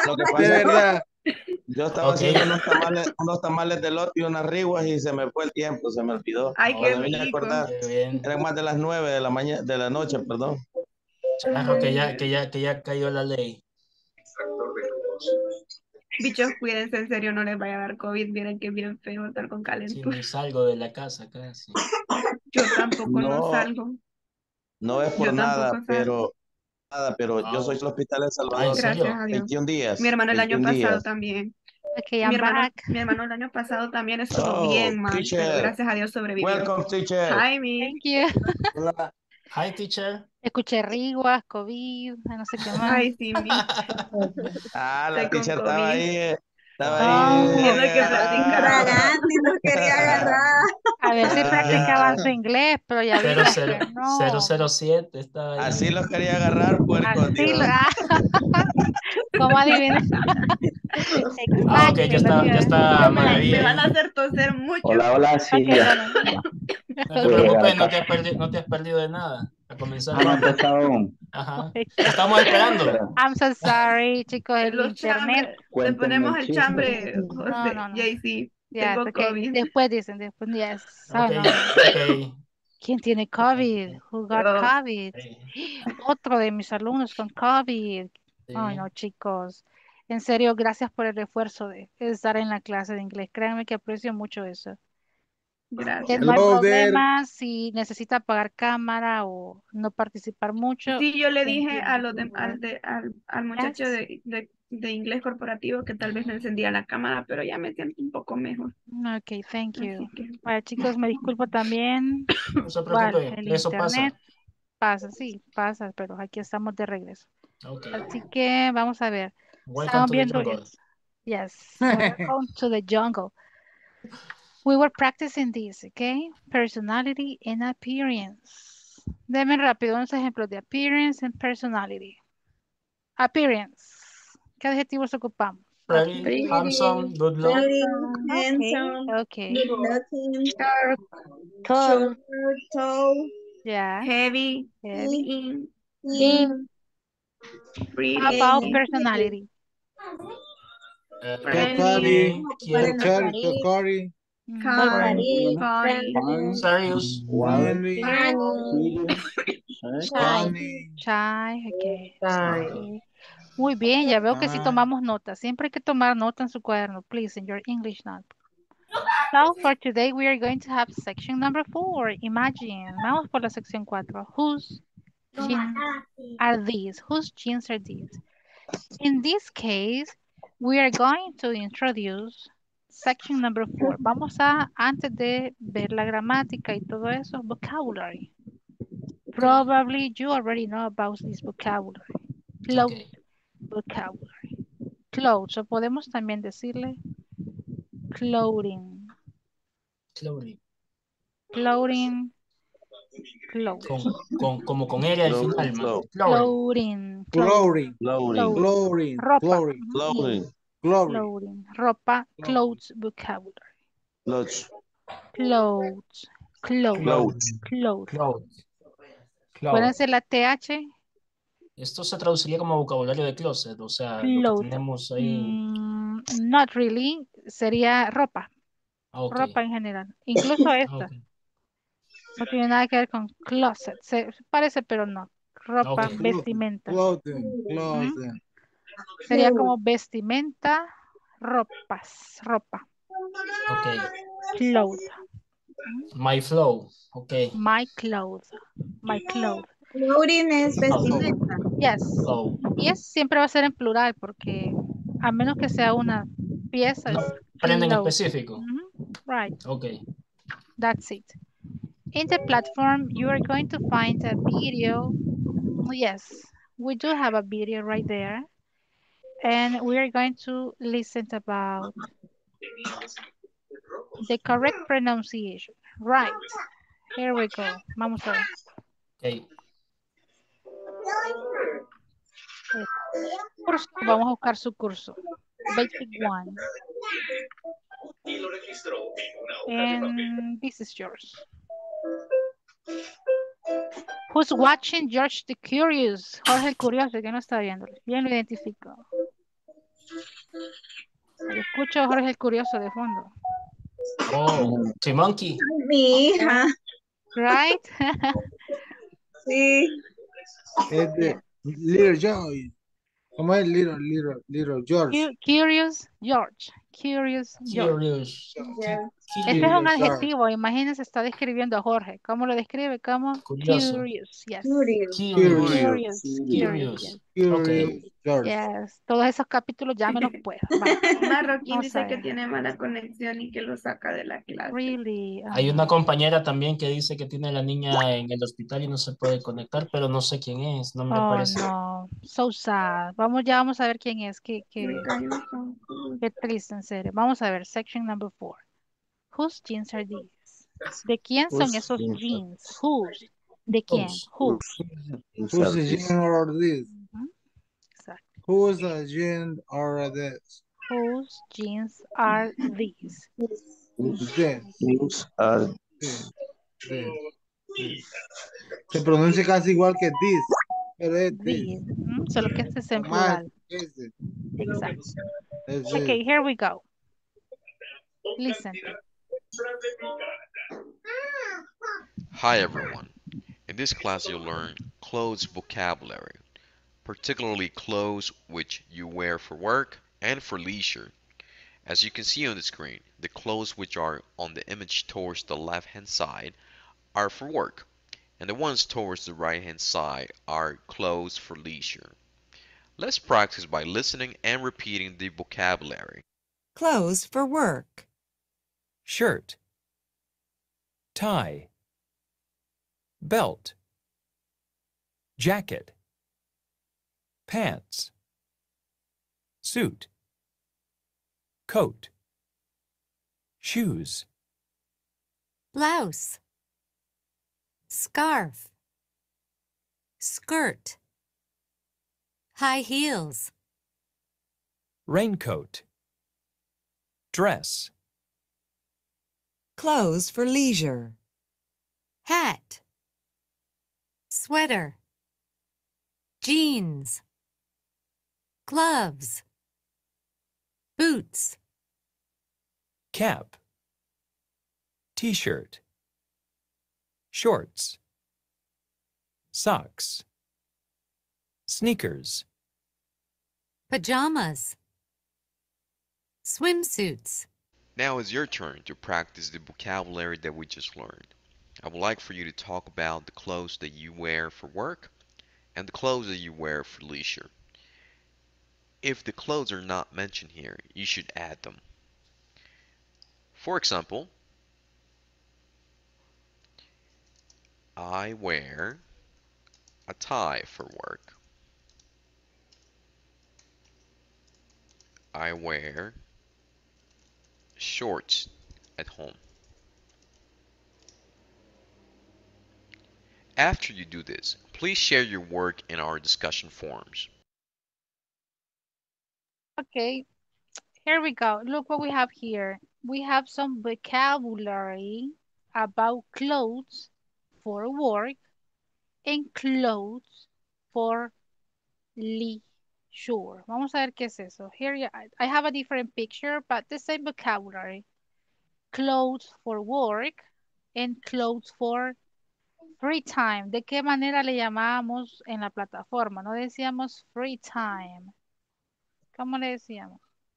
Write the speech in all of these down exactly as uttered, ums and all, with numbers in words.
Lo que De pasa es que verdad. yo estaba Ok. haciendo unos tamales, unos tamales de lote y unas riguas y se me fue el tiempo, se me olvidó. Ay, qué Cuando vine a rico. acordar, Qué bien. eran más de las nueve de la mañana, de la noche, perdón. Claro que ya, que ya, que ya cayó la ley. Bichos, cuídense, en serio, no les vaya a dar COVID. Miren que bien feo estar con Si calentura. ni salgo de la casa casi. Yo tampoco no No, salgo. no es por Yo nada, tampoco salgo. pero nada, pero yo soy Wow. del Hospital El Ah, ¿en Salvador, Gracias serio? a Dios. veintiún días, Mi hermano el año veintiún pasado días. también. Okay, Mi I'm hermano, back. mi hermano el año pasado también estuvo Oh, bien mal, pero teacher, gracias a Dios sobrevivió. welcome teacher. Hi, me. Thank you. Hola. Hi, teacher. Escuché riguas, COVID, no sé qué más. Ay, sí, mi. Ah, la Estoy con teacher estaba COVID. ahí, eh, estaba ahí. Oh, Viendo que eh, platicaba. Infraganti nos quería agarrar. a ver si ah, practicaban su inglés, pero ya Cero vimos cero que cero no. cero siete está así ahí. los quería agarrar, puercos, Así, lo- Dios. ah, ¿cómo adiviné? Ah, ok, ya Exactly, lo que está, ya iba a decir. está Me, Maravilla me van a ahí. hacer toser mucho. Hola, hola, sí, Ok, ya, bueno. ya No te pude llegar a preocupes, no te casa. has perdido, no te has perdido de nada. A comenzar Ah, el no ha año. empezado aún. Ajá. Te estamos esperando. Pero I'm so sorry, chicos, el Los internet. chambres. Te cuéntenme ponemos el el chisme. chambre, No, José. no, no. Jaycee. Ya, Tengo okay. COVID. Después dicen, después, yes. Oh, Ok, no, no. ok. ¿Quién tiene COVID? Who got Yo. COVID? Sí, Otro de mis alumnos con COVID. Ay, sí. no, chicos. En serio, gracias por el esfuerzo de estar en la clase de inglés. Créanme que aprecio mucho eso. Que Gracias. no hay Hello there. problema si necesita apagar cámara o no participar mucho. Sí, yo le dije a Entiendo. los de- al, de- al, al muchacho Yes. de, de, de inglés corporativo que tal vez no encendía la cámara, pero ya me siento un poco mejor. Ok, thank you. Así que, Bueno, chicos, me disculpo también. No se Igual, preocupe, el eso internet pasa. pasa, sí, pasa, pero aquí estamos de regreso. Ok. Así que vamos a ver. Welcome Estaban to the viendo jungle. eso. Yes. Welcome to the jungle. We were practicing this, okay? Personality and appearance. Deme rápido unos ejemplos de appearance and personality. Appearance. ¿Qué adjetivos ocupamos? Pretty, Appearance. handsome, Pretty, good look. pretty, Handsome. Okay, handsome, okay. good looking, Short, tall. short, tall, Yeah. heavy, Heavy. thin, Thin. thin, How pretty, about eh, personality? Uh, friendly, Tocari. funny, cute, Tocar, Friendly, Tocari. Mm, kind, Cari, funny, friendly, serious, One, Friendly. funny, ¿eh? shy, Funny. Shy. Okay. shy. Okay. Muy bien, ya veo que sí Ah, tomamos nota. Siempre hay que tomar nota en su cuaderno, please, in your English notebook. So for today we are going to have section number four. Imagine. Vamos por la sección cuatro. Whose jeans are these? Whose jeans are these? In this case, we are going to introduce section number four. Vamos a, antes de ver la gramática y todo eso, vocabulary. Probably you already know about this vocabulary. Clothes okay, vocabulary. Clothes, o podemos también decirle clothing. clothing, Clothing, clothes. con, con, como con R al Flow, final, man. flow, Clothing, Clothing, clothing, glory. flowing, clothing. Glory. Ropa. Glory. Ujú. flowing, Glory. Clothing, ropa, Glory. clothes vocabulary. clutch, Clothes, clothes, clout, clothing, clothes. clothes, clothes. Acuérdense la T H, Esto se traduciría como vocabulario de closet, o sea, lo que clothes. tenemos ahí. Mm, not really, sería ropa, Ah, ok, ropa en general. Incluso ah, esta, ok, no tiene nada que ver con closet. Se parece, pero no. ah, ok, Ropa, Clo- vestimenta. Clothing. Ujú. Clothing. Sería como vestimenta, ropas, ropa, ok. clothes. Ujú. My flow, ok. My clothes, my clothes. Clothing es Flow, vestimenta. Yes. flow. Y es siempre va a ser en plural porque a menos que sea una pieza No es prende en clothes. específico. Ujú. Right. Ok, That's it. In the platform, you are going to find a video. Mm, Yes, we do have a video right there. And we are going to listen about the correct pronunciation. Right. Here we go. Vamos a ver. ok. Eh, Curso. Vamos a buscar su curso. Basic one. And this is yours. Who's watching George the Curious? Jorge el Curioso, que no está viendo. Bien lo identifico. Yo escucho a Jorge el Curioso de fondo. Oh, sí, monkey. Mi hija. Right? Sí. Es Yeah. de Little Joy. ¿Cómo es? Little, little, little George. Cu- Curious George. Curious George. Curious. Yeah. Ese es un Curious. Curious George. adjetivo. Imagínense, está describiendo a Jorge. ¿Cómo lo describe? Como Curioso. curious. Yes. Curious. Curious. Curious. Curious. Curious. Yes. Ok. Curious George. Yes. Todos esos capítulos ya me los puedo. Vale. Marroquín Vamos a dice que ver. tiene mala conexión y que lo saca de la clase. Really. Hay Ajá. una compañera también que dice que tiene a la niña en el hospital y no se puede conectar, pero no sé quién es, no me Oh, aparece. no. So sad. Vamos, ya vamos a ver quién es. Qué, qué, Me cae un son. qué triste, en serio. Vamos a ver. Section number four. Whose jeans are these? ¿De quién son Whose esos jeans are jeans? Whose? ¿De quién? Whose? Whose? Whose Who's are the these? gene or this? Ujú. Exacto. Who's the gene or this? Whose jeans are these? Whose This, jeans are this, this, this. Se pronuncia casi igual que this, pero es this. These. Ujú. Solo que este es en Más plural. ese. Exacto. Es Okay, this. here we go. Listen. Hi everyone. In this class you'll learn clothes vocabulary, particularly clothes which you wear for work and for leisure. As you can see on the screen, the clothes which are on the image towards the left hand side are for work, and the ones towards the right hand side are clothes for leisure. Let's practice by listening and repeating the vocabulary. Clothes for work. Shirt, tie, belt, jacket, pants, suit, coat, shoes, Blouse. Scarf. Skirt. High heels. raincoat, dress, Clothes for leisure. Hat. Sweater. Jeans. Gloves. Boots. cap, t-shirt, shorts, socks, sneakers, Pajamas. Swimsuits. Now it's your turn to practice the vocabulary that we just learned. I would like for you to talk about the clothes that you wear for work and the clothes that you wear for leisure. If the clothes are not mentioned here, you should add them. For example, I wear a tie for work. I wear shorts at home. After you do this, please share your work in our discussion forums. Okay, here we go. Look what we have here. We have some vocabulary about clothes for work and clothes for leisure. Vamos a ver qué es eso. Here you- I I have a different picture, but the same vocabulary. Clothes for work and clothes for free time. ¿De qué manera le llamábamos en la plataforma? No decíamos free time. ¿Cómo le decíamos?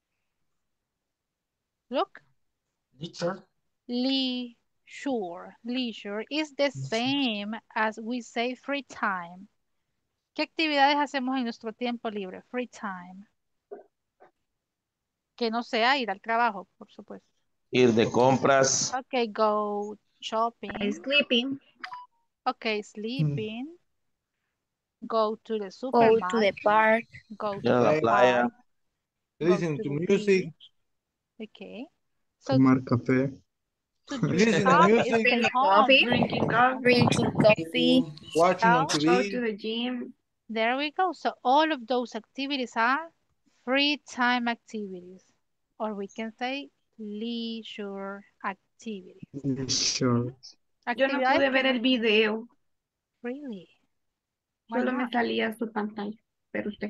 Look. Leisure. Leisure. Leisure is the same as we say free time. ¿Qué actividades hacemos en nuestro tiempo libre? Free time. Que no sea ir al trabajo, por supuesto. Ir de compras. Okay, go I'm shopping. sleeping. Okay, sleeping. Go to the Go supermarket. to the park. Go Ir a to la the playa. park. Go Listen to to the music. beach. Okay. So Tomar café. to drink Listen to coffee is music. stay Drink home. coffee. Drinking coffee. Drinking coffee. Watching on So, Go to T V. the gym. there we go. So all of those activities are free time activities, or we can say leisure activities. Sure. Yo no Actividades pude que ver no- el video. Really? Why Solo me not? salía su pantalla. Pero usted.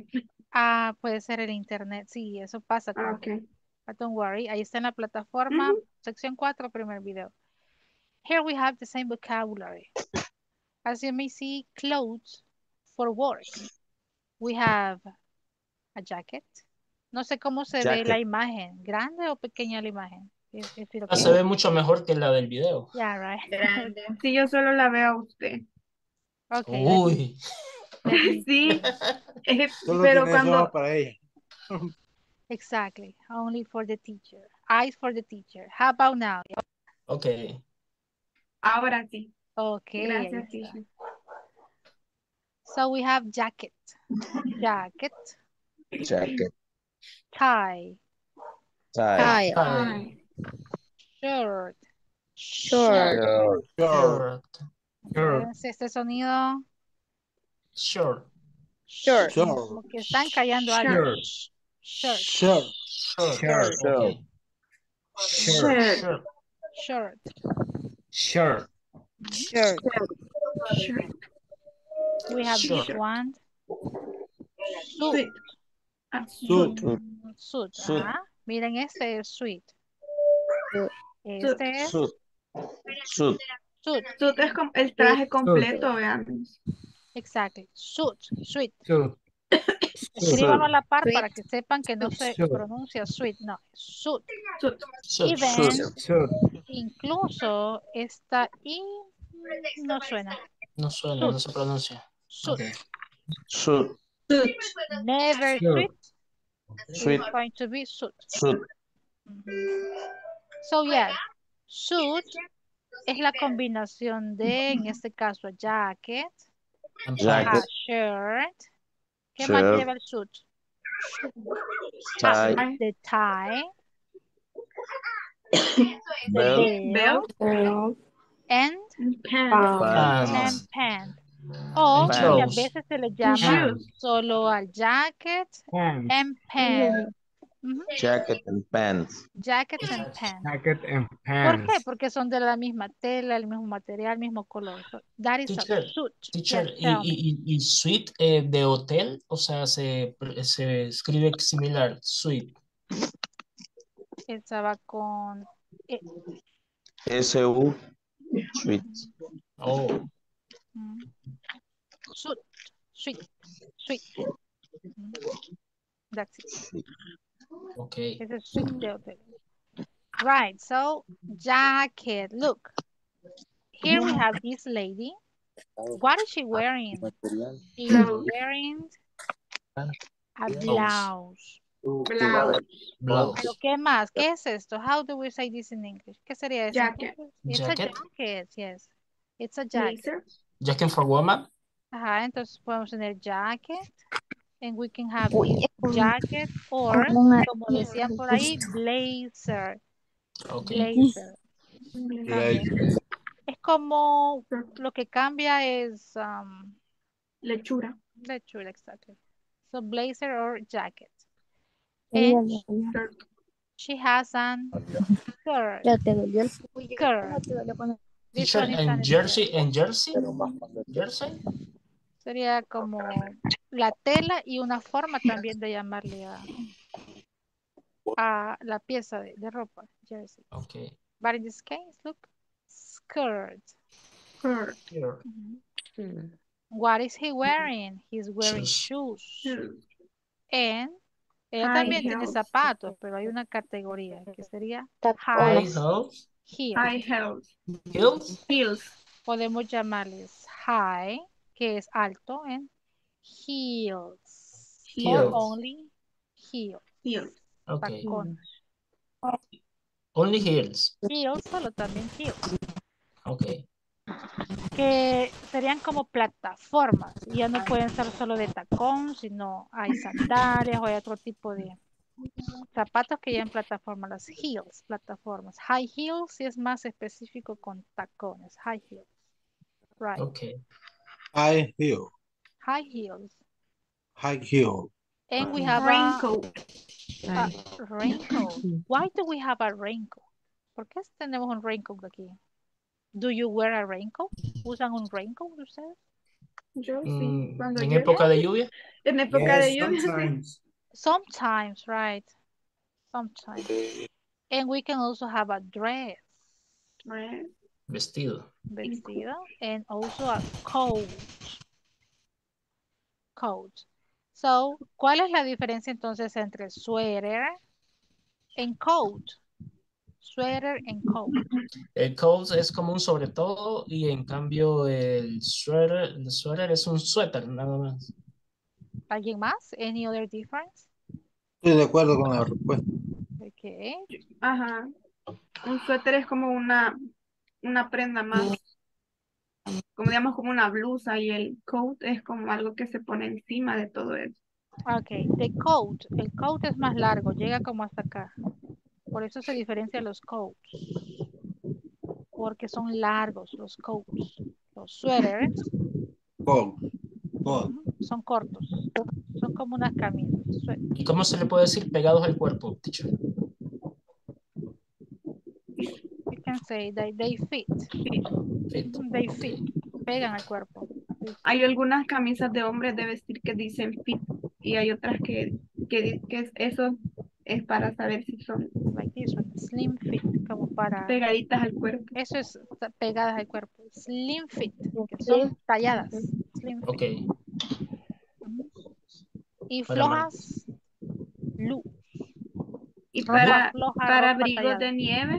Ah, puede ser el internet. Sí, eso pasa Ah, también. ok. But don't worry. Ahí está en la plataforma. Ujú. Sección cuatro, primer video. Here we have the same vocabulary. As you may see, clothes for work. We have a jacket. No sé cómo se ve la Jacket. imagen. ¿Grande o pequeña la imagen? Is, is it Ah, okay? se ve mucho mejor que la del video. Yeah, right. Grande. Sí, yo solo la veo a usted. Okay, let me, Uy. let me. Sí, eh, Solo pero tiene eso cuando, para ella. Exactly. Only for the teacher. Eyes for the teacher. How about now? Ok. ahora sí. Okay, ahí Gracias, está. teacher. So we have jacket, jacket, Jacket. tie, Tie. Tie. Tie. shirt. Short. Shirt. Short. Shirt. Entonces, este sonido, Shirt. Short. Short. como que están callando algo. Shirt. Shirt, Shirt. Shirt. Shirt. Ok. Shirt. Shirt. shirt. Shirt. Shirt. Shirt. We have this Shirt. one. Suit. Suit. Ah, Suit. suit. Suit. Suit. Ajá. Miren, este es suit. Suit. Este es Suit. Suit. suit. Suit es com- el traje completo, veamos. Exactly. Suit. Suit. Suit. Escríbanlo a la par Suit. para que sepan que no se Suit. pronuncia suit, no, suit. Suit. Suit. Even, Suit. incluso esta I mm, no suena. No suena, Suit. no se pronuncia. Suit. Ok. Suit. Suit. Never Suit. suit. Suit. It's going to be suit. Suit. Ujú. So, yes, suit es la combinación de, en este caso, jacket, And Jacket. a pants. shirt. ¿Qué más Shirt. lleva el suit? Tie. Tie. The tie, the Belt. belt, Belt. and, Pants. Pants. and pants. O And muchas Pants. shoes. veces se le And llama shoes. solo al jacket Pants. and pants. Ujú. Jacket and pants. Jackets and pants. Jacket and ¿Por qué? pants. Porque son de la misma tela, el mismo material, mismo color. So, that is a Teacher, suit. teacher, Yes, y, tell me. y, y, y suite eh, de hotel, o sea, se, se escribe similar, suite. Esa va con E. S U. Suite. Oh, Mm. Suit, suite, suite. Mm. That's it. ok. It's a suite de hotel. Right, so jacket. Look, here we have this lady. What is she wearing? She's Blouse. wearing a Blouse. blouse. Blouse. Blouse. Pero ¿qué más? ¿Qué es esto? How do we say this in English? ¿Qué sería eso? Jacket. Entonces, it's Jacket. a jacket, yes. It's a jacket. Blazer. Jacket for woman. Ajá, entonces podemos tener jacket. And we can have this jacket or, como decían por ahí, blazer. Ok. Blazer. Blazer. También. Es como, lo que cambia es um, Lechura. lechura, exactly. So blazer or jacket. And Shirt. she has an skirt. Ya te dolió el Skirt. This Teacher, one is en an jersey, skirt. en jersey. Jersey. Sería como la tela y una forma también de llamarle a, a la pieza de, de ropa, jersey. Ok. But in this case, look, skirt. Skirt. Here. Mhm. What is he wearing? He's wearing Shoes. shoes. Shoes. And ella High también tiene heels. zapatos, pero hay una categoría que sería High high heels. heels. High heels. Heels. Heels. Podemos llamarles high, que es alto, and heels. Or Heels. only heels. Heels. Ok. Tacones. Only heels. Heels, solo también heels. Ok. Que serían como plataformas. Y ya no pueden ser solo de tacón, sino hay sandalias o hay otro tipo de zapatos que llevan plataformas. Las heels, plataformas. High heels sí es más específico con tacones. High heels. Right. Ok. High heel. High heels. High heel. And we have a, Raincoat. a raincoat. Why do we have a raincoat? ¿Por qué tenemos un raincoat aquí? Do you wear a raincoat? ¿Usan un raincoat ustedes? Yo sí, Mm, cuando ¿En llueve, época de lluvia? en época de Yes, lluvia, sí. sometimes. Sometimes, right? Sometimes. And we can also have a dress, Right. Vestido. vestido, and also a coat, coat. So, ¿cuál es la diferencia entonces entre sweater and coat? Sweater and coat. El coat es como un sobre todo y en cambio el suéter, el suéter es un suéter nada más. ¿Alguien más? Any other difference? Estoy de acuerdo con la respuesta. Okay. Ajá. Un suéter es como una, una prenda más, como digamos como una blusa y el coat es como algo que se pone encima de todo eso. Okay. The coat. El coat es más largo, llega como hasta acá. Por eso se diferencia los coats. Porque son largos los coats. Los sweaters Coat. Coat. ujú, son cortos. Son como unas camisas. Sweat. ¿Y cómo se le puede decir pegados al cuerpo, teacher? You can say they, they fit. Fit. Ujú, They Ok. fit. Pegan al cuerpo. They fit. Hay algunas camisas de hombres de vestir que dicen fit y hay otras que, que, di- que es- eso es para saber si son Like this one. Slim fit. Como para... pegaditas al cuerpo. Eso es ta- pegadas al cuerpo. Slim fit. Que son talladas. Slim fit. Ok. Ujú. Y Para man- flojas. Loose. Y Ropa para, floja, para ropa abrigos tallada. de nieve,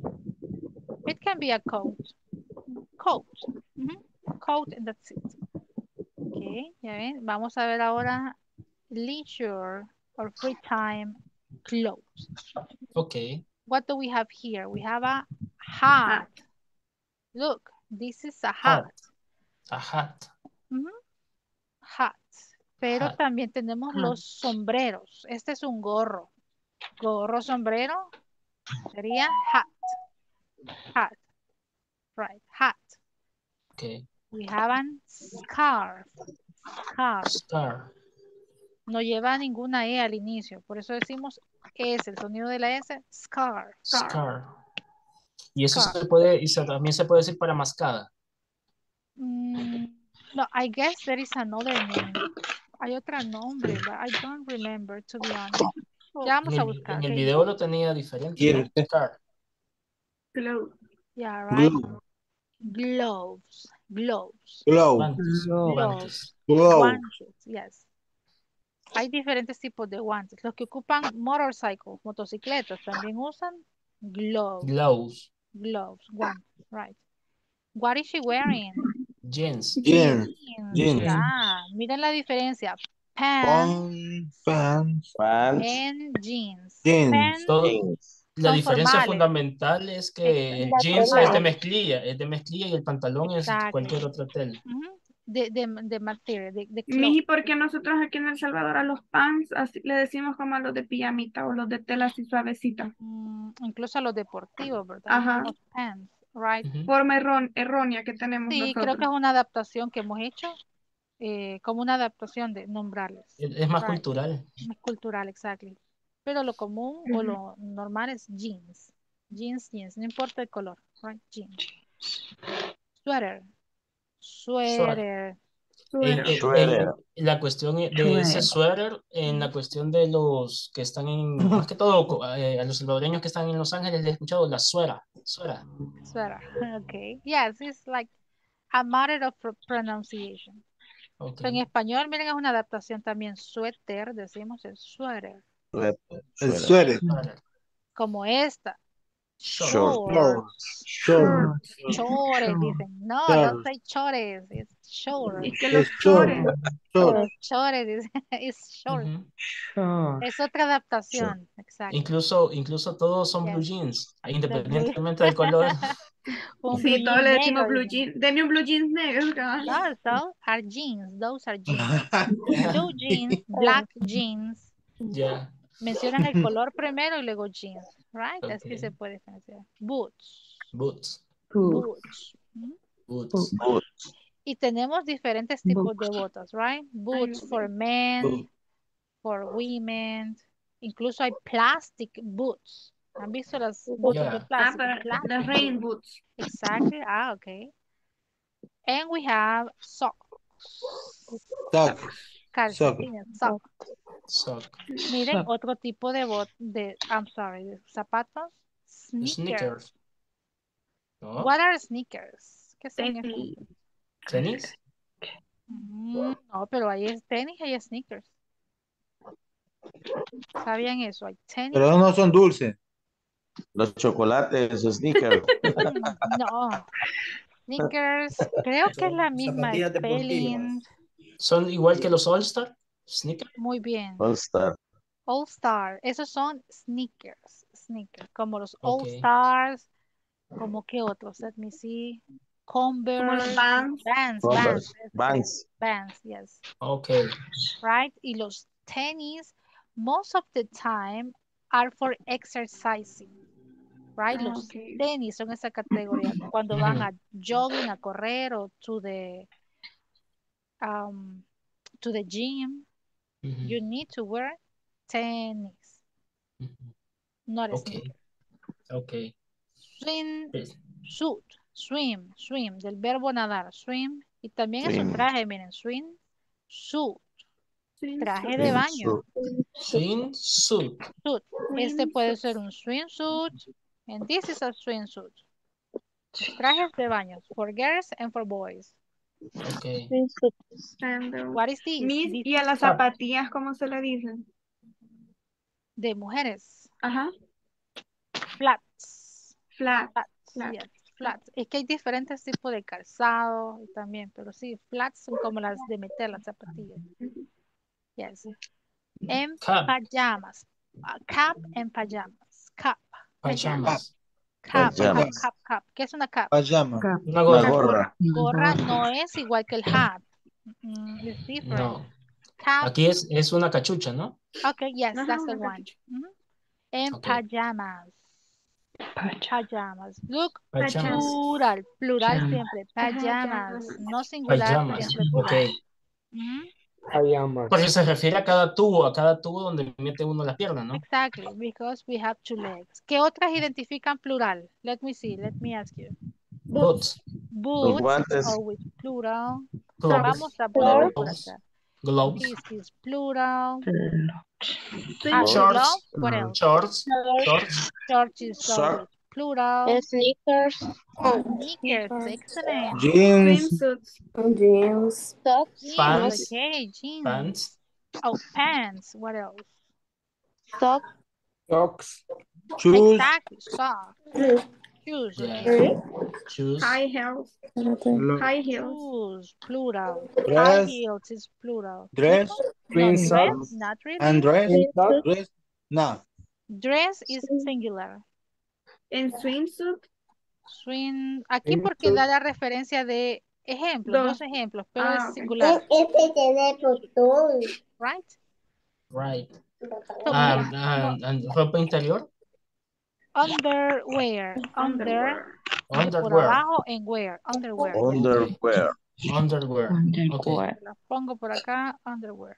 It can be a coat. Coat. Ujú. Coat and that's it. Ok, ya ven. Vamos a ver ahora leisure or free time clothes. Ok. What do we have here? We have a ah, hat. Look, this is a hat. Hat. A hat. Ujú. Hat. Pero Hat. también tenemos los sombreros. Este es un gorro. Gorro, sombrero sería hat. Hat. Right. Hat. Ok. We have an scarf. Scarf. Scar. No lleva ninguna E al inicio. Por eso decimos S, el sonido de la S, scarf. Scar. Y eso Scarf. se puede, y se- también se puede decir para mascada. Mm, no, I guess there is another name. Hay otro nombre, but I don't remember, to be honest. Ya En vamos a el, buscar, en el ¿ok? video lo tenía diferente, ¿Quiere ¿no? usted? Scar. clothes. Yeah, right. Glue. Gloves. Gloves. Glow. Guantes. No. Guantes. Glow. Guantes, yes. Hay diferentes tipos de guantes. Los que ocupan motorcycles, motocicletas, también usan gloves. Gloves. Gloves, guantes, right. What is she wearing? Jeans. Jeans. Jeans. Jeans. Yeah, miren la diferencia. Pants Pants. Pants, and jeans. Jeans. Pants Todo, jeans. la son diferencia formales. fundamental es Ex- que el jeans es de formales. mezclilla, es de mezclilla y el pantalón es Exactly. cualquier otra tela. Ujú. De, de, de material, de, de Miji, cloth. porque nosotros aquí en El Salvador a los pants así, le decimos como a los de pijamita o los de tela así suavecita. Mm, incluso a los deportivos, ¿verdad? Ajá. Decimos pants, right? Ujú. Forma errón- errónea que tenemos Sí, creo que es nosotros. una adaptación que hemos hecho, eh, como una adaptación de nombrarles. Es, es más Right. cultural. Es cultural, exactly. Pero lo común o lo normal es jeans. Jeans, jeans, no importa el color, right? Jeans. Sweater. Sweater. En, en- Sweater. en la cuestión de ese suéter, en la cuestión de los que están en, más que todo co- eh, a los salvadoreños que están en Los Ángeles, les he escuchado la suera, suera. Sweater. Okay. Yes, it's like a matter of pro- pronunciation. Ok. Pero en español, miren, es una adaptación también. Suéter, decimos el sweater. Sweater. El Sweater. suéter. Suéter. Como esta. Short. Shorts. Short. Chores, dicen. No, Short. don't say chores. It's short. Y que los Es short. chores. Short. Los chores, dicen. It's short. Ujú. Es otra adaptación. Exacto. Incluso, incluso todos son blue Yes. jeans, The blue- independientemente del color. Un blue Sí, todos jean le decimos negro, blue dicen. jeans. Deme un blue jeans negro. cabal. No, those are jeans. Those are jeans. Blue jeans, black jeans. Ya. Mencionan el color primero y luego jeans. Right? Así Ok. se puede diferenciar. Boots. Boots. Boots. ¿Mm? Boots. Boots. Y tenemos diferentes tipos de botas, right? Boots for men, for women. Incluso hay plastic boots. ¿Han visto las botas de Yeah. Ah, plástico? para Plastic las rain boots. boots. Exactly. Ah, okay. And we have socks. Socks. Sock. Calcetines. Sock. Sock. Miren, otro tipo de bot de, I'm sorry, de zapatos. Sneakers. Sneakers. ¿No? What are sneakers? ¿Qué son esos? Tenis. ¿Tenis? Mm, no, pero hay es tenis y hay sneakers. ¿Sabían eso? Hay tenis. Pero esos no son dulces. Los chocolates, sneakers. Mm, no. Sneakers, creo que es la misma Zapatillas spelling. ¿Son igual que los All-Star? ¿Sneakers? Muy bien. All Star. All Star, esos son sneakers. Sneakers, como los All Ok. Stars, como que otros, let me see. Como los Converse, Vans. Vans, Vans, Converse. yes, Vans. Vans, yes, Ok. right? Y los tenis, most of the time, are for exercising, right? Ah, Los ok. tenis son esa categoría. Cuando van a jogging, a correr, o to the, um, to the gym, Ujú. you need to wear tenis, Ujú. not a Ok. sneaker. Ok. Swim Es- suit, swim, swim, del verbo nadar, swim. Y también es un Swim. traje, miren, swim suit, traje de Swim baño, Swimsuit. suit. Este puede ser un swimsuit, and this is a swimsuit. Trajes de baño, for girls and for boys. Ok. Sandals. What is this? Miss, This ¿y a is las zapatillas cómo se le dicen? de mujeres, Ajá. flats, Flat. flats, Flat. yes, flats. Es que hay diferentes tipos de calzado y también, pero sí, flats son como las de meter las zapatillas. Yes. En Cap. pajamas. Uh, cap en pajamas. Cap. Pajamas. Cap, cap, Pajamas. cap, cap. ¿Qué es una cap? Pajama. Una Una gorra. gorra. Gorra no es igual que el hat. Mm, it's different. No. Cap. Aquí es, es una cachucha, ¿no? Okay, yes, Ajá, that's the una one. cachucha. Mhm. En Ok. pajamas. Pajamas. Look, Pajamas. plural, plural Pajama. siempre. Pajamas. Pajamas. No singular, Pajamas. siempre Ok. plural. Mhm. Pajamas. Porque se refiere a cada tubo, a cada tubo donde mete uno la pierna, ¿no? Exactly, because we have two legs. ¿Qué otras identifican plural? Let me see, let me ask you. Boots. Los Boots is guantes. always plural. Gloves. Vamos a ponerlo por Gloves. acá. Gloves. This is plural. Swimsuit. Ah, Shorts. glove, what else? Shorts. Shorts. Shorts is Sock. always plural. Sneakers. Sneakers, excellent. Jeans. Swimsuits. Jeans. Socks. Jeans, Pants. okay, jeans. Pants. Oh, pants, what else? Socks. Socks. Shoes. Exactly, socks. Shoes, Yeah. okay. Shoes. High heels. Lo- High heels. Shoes, plural. High Dress. heels is plural. Dress. No, Twin dress, socks. not really. And dress. Socks. Dress. No. Dress is singular. En swimsuit. Swing, aquí porque da la referencia de ejemplos, dos Dos. ejemplos, pero Ah, es ok. singular, Este tiene botón. right? Right. So, Ah, mira, ah, ah, ropa interior. underwear, under, Underwear. de por Underwear. abajo en wear, underwear. Underwear. Underwear. Ok. La pongo por acá, underwear.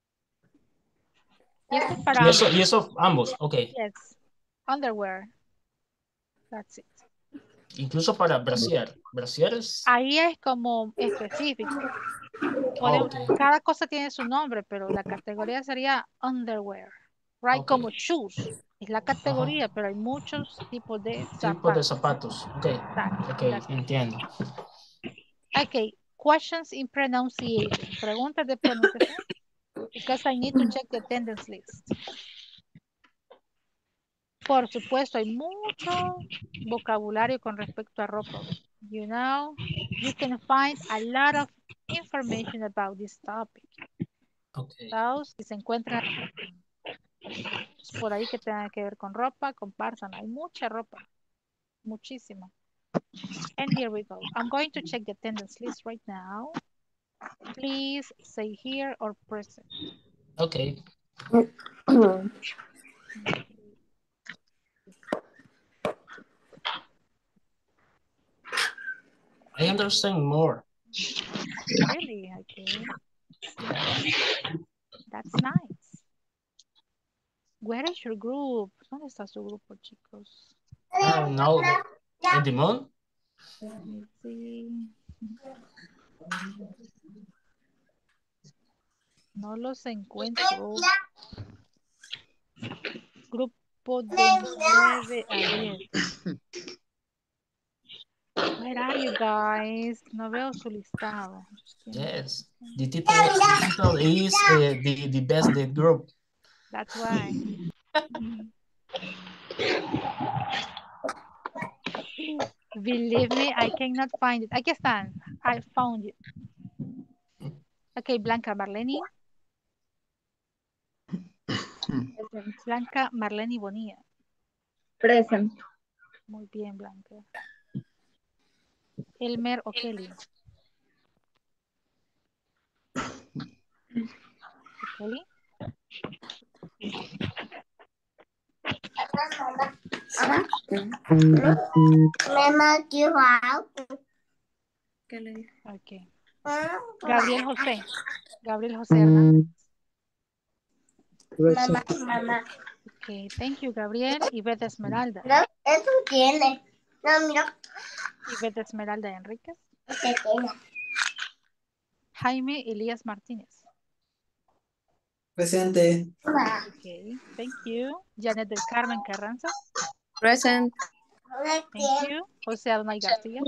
Y esto es Y para eso, ambos. y eso ambos. Ok. Yes, underwear. That's it. Incluso para brasier. Brasier es. Ahí es como específico. Podemos- Ok. Cada cosa tiene su nombre, pero la categoría sería underwear, right? Ok. Como shoes. Es la categoría, pero hay muchos tipos de Tipo de zapatos. zapatos. Ok. Exacto. Ok, That's it. entiendo. Okay, questions in pronunciation. Preguntas de pronunciación. Because I need to check the attendance list. Por supuesto, hay mucho vocabulario con respecto a ropa. You know, you can find a lot of information about this topic. Ok. So, si se encuentran por ahí que tengan que ver con ropa, compartan. Hay mucha ropa. Muchísima. And here we go. I'm going to check the attendance list right now. Please say here or present. Ok. I understand more. Really? Okay. Yeah. That's nice. Where is your group? ¿Dónde está su grupo, chicos? I don't know. In the moon? Let me see. No los encuentro. Grupo de nueve a diez. Where are you guys? No veo su listado. Yes. The title, the title is uh, the, the best date group. That's why. Believe me, I cannot find it. Aquí están. I found it. Okay, Blanca Marleni. Blanca Marleni Bonilla. Present. Muy bien, Blanca. Elmer O'Kelly. O'Kelly. Mamá, ¿qué va? ¿Qué le dije? Okay. Gabriel José. Gabriel José Hernández. Mamá, mamá. Okay, thank you, Gabriel. Ivette Esmeralda. No, eso tiene. No, mira. Ivette Esmeralda Enríquez. ¿Qué tiene? Jaime Elías Martínez. Presente. Okay, thank you. Janet del Carmen Carranza. Present. Thank you. José Adonai García.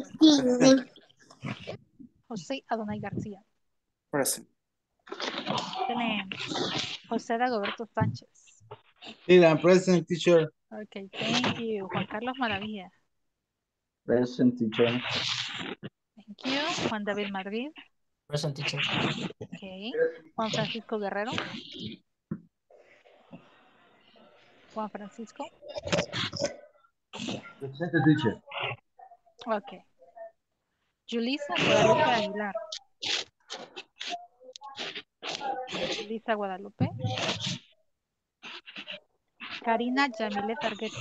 José Adonai García. Present. Excelente. José Dagoberto Sánchez. Here, I'm present, teacher. Okay, thank you. Juan Carlos Maravilla. Present, teacher. Thank you. Juan David Madrid. Present teacher. Okay. Juan Francisco Guerrero. Juan Francisco. Present, teacher. Okay. Julisa Guadalupe Aguilar. Julisa Guadalupe. Karina Yamilet Argueta.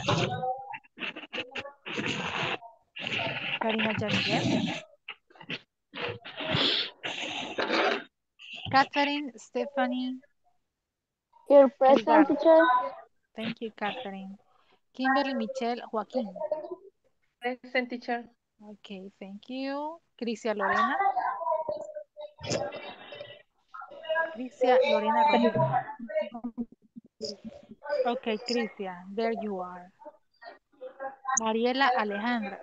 Karina Yamilet. Catherine Stephanie. Here, present, Delgado. teacher. Thank you, Catherine. Kimberly Michelle Joaquín. Present, teacher. Okay, thank you. Crisia Lorena. Crisia Lorena Romero. Okay, Crisia, there you are. Mariela Alejandra.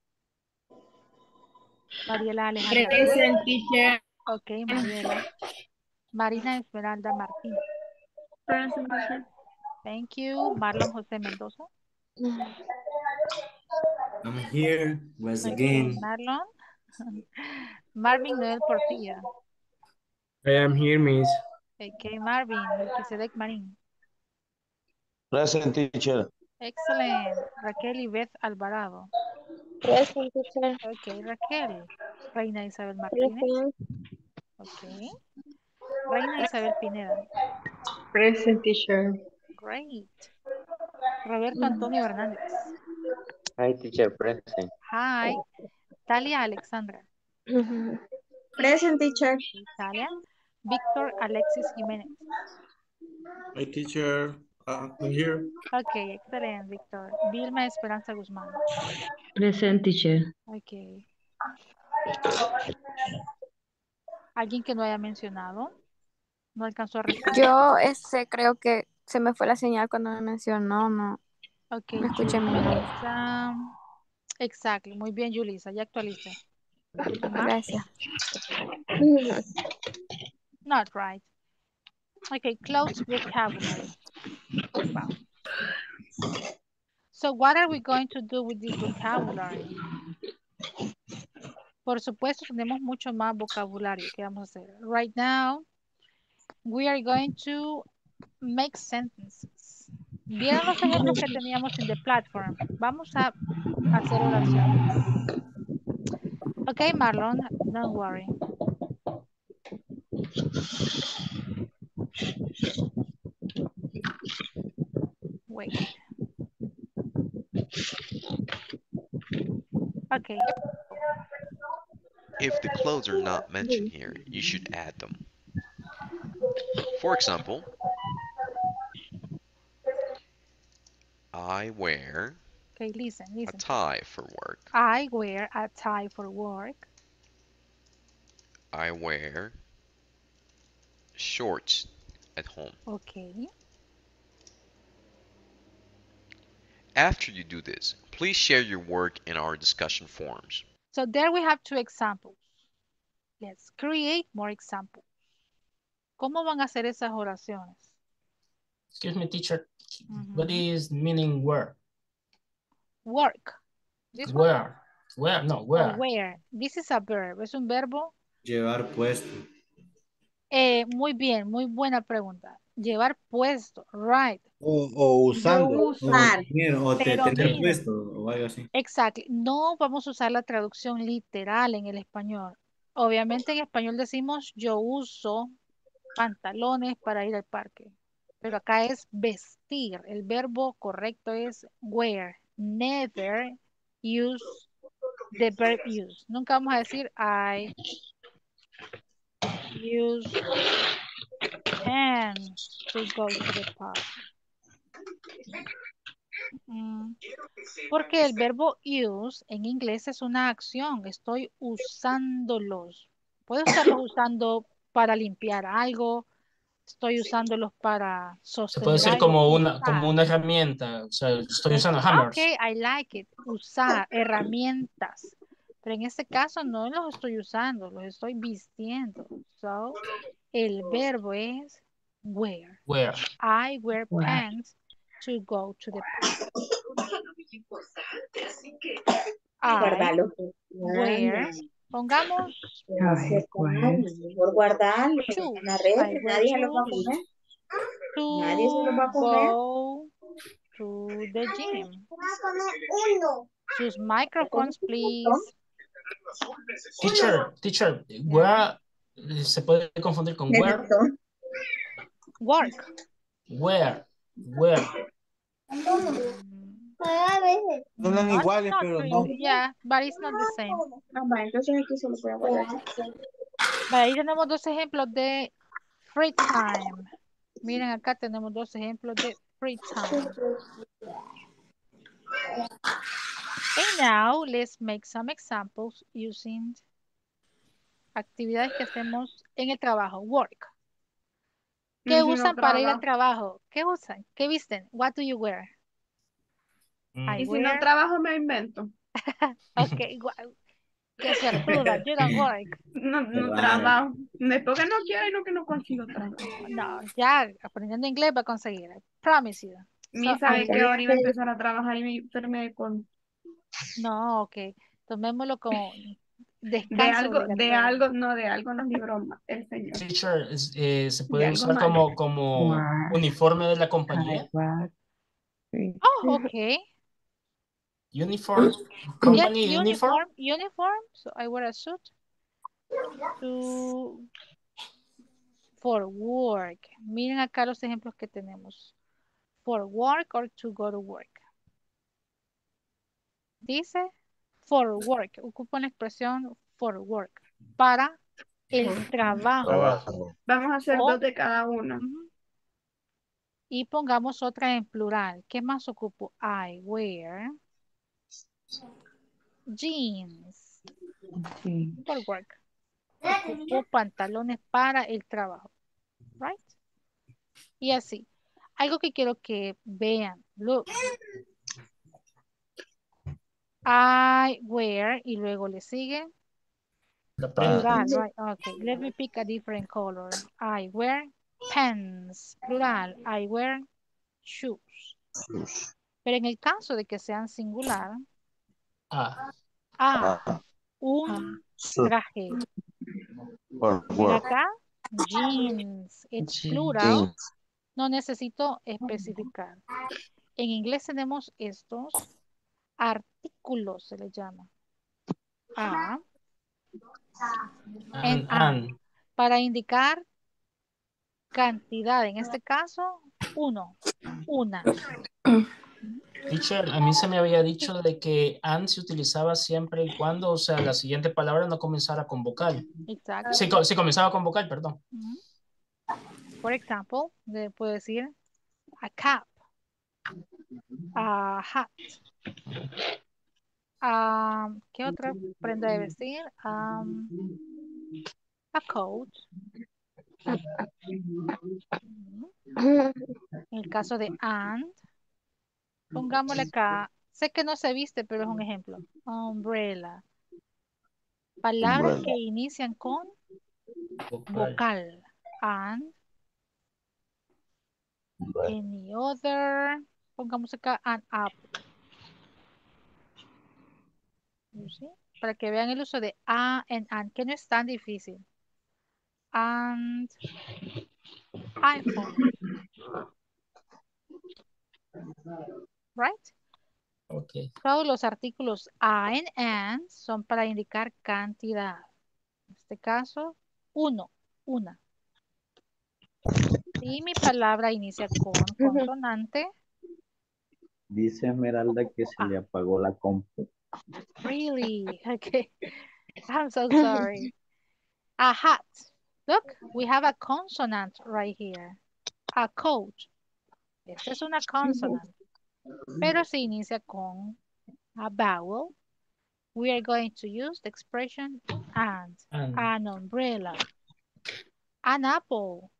Mariela Alejandra. Present, teacher. Okay, Mariela. Marina Esmeralda Martínez. Present, teacher. Thank you. Marlon José Mendoza. I'm here once Okay, again. Marlon. Marvin Noel Portilla. I am here, Miss. Okay, Marvin. Melquisedec Marín. Present teacher. Excellent. Raquel Ivette Alvarado. Present, teacher. Okay, Raquel. Reina Isabel Martínez. Present. Okay. Reina Isabel Pineda. Present, teacher. Great. Roberto Antonio Hernández. Hi, teacher, present. Hi. Talia Alexandra. Present, teacher. Talia. Víctor Alexis Jiménez. Hi, teacher. Uh, I'm here. Okay, excelente, Víctor. Vilma Esperanza Guzmán. Present, teacher. Okay. ¿Alguien que no haya mencionado? ¿No alcanzó a responder? Yo ese creo que se me fue la señal cuando me mencionó, no. Ok, No escuché mi nombre. Julissa. Exacto, muy bien, Julissa, ya actualicé. ¿Alguien más? Gracias. Not right. Okay, close vocabulary. Wow. So what are we going to do with this vocabulary? Por supuesto, tenemos mucho más vocabulario que vamos a hacer. Right now, we are going to make sentences. ¿Vieron los ejemplos que teníamos en the platform? Vamos a hacer oraciones. Okay, Marlon, don't worry. Wait. Okay. If the clothes are not mentioned here, you should add them. For example, I wear Okay, listen, listen. a tie for work. I wear a tie for work. I wear shorts at home. Okay. After you do this, please share your work in our discussion forums. So there we have two examples. Let's create more examples. ¿Cómo van a hacer esas oraciones? Excuse me, teacher. Mhm. What is meaning where? Work. This one? Where? Where? No, Or where? where. This is a verb. Es un verbo. Llevar puesto. Eh, muy bien, muy buena pregunta. Llevar puesto. Right. O, o Yo usando. O usar. tener, o te- Pero tener miren, puesto o algo así. exacto. No vamos a usar la traducción literal en el español. Obviamente en español decimos yo uso pantalones para ir al parque. Pero acá es vestir. El verbo correcto es wear. Never use the verb use. Nunca vamos a decir I use pants to go to the park. Mm, Porque el verbo use en inglés es una acción. Estoy usándolos. Puedo estarlos usando para limpiar algo. Estoy usándolos para Se puede sostener decir algo. como una, Usar. como una herramienta. O sea, estoy Us- usando hammers. Ok, I like it. Usar herramientas. Pero en este caso no los estoy usando, los estoy vistiendo. So, el verbo es wear. Where? I wear pants to go to the park. I Guardarlo. wear, pongamos Mejor guardarlo en la shoes. red, I que wear nadie se los va a shoes comer. to Nadie se los va a comer. go to the gym. Sus microphones, please. Teacher, teacher, where eh, se puede confundir con where? Work. Where? Where? Suenan Not, iguales, not pero no. really. Yeah, but it's not the same. Ah, va, entonces aquí se lo voy a guardar. Vale, ahí tenemos dos ejemplos de free time. Miren, acá tenemos dos ejemplos de free time. And now let's make some examples using actividades que hacemos en el trabajo. Work. ¿Qué Y si no usan para ir al trabajo. trabajo? ¿Qué usan? ¿Qué visten? What do you wear? I Y si no wear. trabajo, me invento. Okay, guau. Qué suertuda. You don't work. No, Qué no raro. trabajo. Después que no quiero y no que no consigo trabajo. No, ya aprendiendo inglés va a conseguir. I promise you. Mi So, sabe I que ahora wear. iba a empezar a trabajar y me enfermé con No, ok. Tomémoslo como de descanso algo, de obligatorio. algo, no de algo nos libró ma- el Señor. Teacher, es- eh, se De puede algo usar malo. como, como uniforme de la compañía. Oh, okay. Uniform, Yes, company uniform. uniform, uniform. So I wear a suit to for work. Miren acá los ejemplos que tenemos. For work or to go to work. Dice for work. Ocupa la expresión for work. Para el trabajo. Trabajo. Vamos a hacer O- dos de cada uno. Ujú. Y pongamos otra en plural. ¿Qué más ocupo? I wear jeans for work. Ocupo pantalones para el trabajo. Right? Y así. Algo que quiero que vean. Look. I wear y luego le sigue La prenda. plural, right? Okay. Let me pick a different color. I wear pants. Plural. I wear shoes. Pero en el caso de que sean singular, Ah, ah, un traje. Mira acá, jeans, it's plural, no necesito especificar. En inglés tenemos estos artículos, se les llama. A, en and, an, and. para indicar cantidad, en este caso, uno, una. Teacher, a mí se me había dicho de que and se utilizaba siempre y cuando, o sea, la siguiente palabra no comenzara con vocal. Exacto. Sí, co- sí comenzaba con vocal, perdón. Ujú. Por ejemplo, le puedo decir a cap, a hat, a, ¿qué otra prenda de vestir? Um, a coat, En el caso de and, pongámosle acá. Sé que no se viste, pero es un ejemplo. Umbrella. Palabras Umbrella. que inician con vocal. And, any other. Pongamos acá an apple. ¿Sí? Para que vean el uso de a en and, que no es tan difícil. And iPhone. Right? Okay. Todos los artículos a en and son para indicar cantidad. En este caso, uno, una. Si mi palabra inicia con consonante, Dice Esmeralda que se le apagó la compu. really? Okay. I'm so sorry. A hat. Look, we have a consonant right here. A coat. Esta es una consonant. Pero se inicia con a vowel. We are going to use the expression and. And. An umbrella. An apple.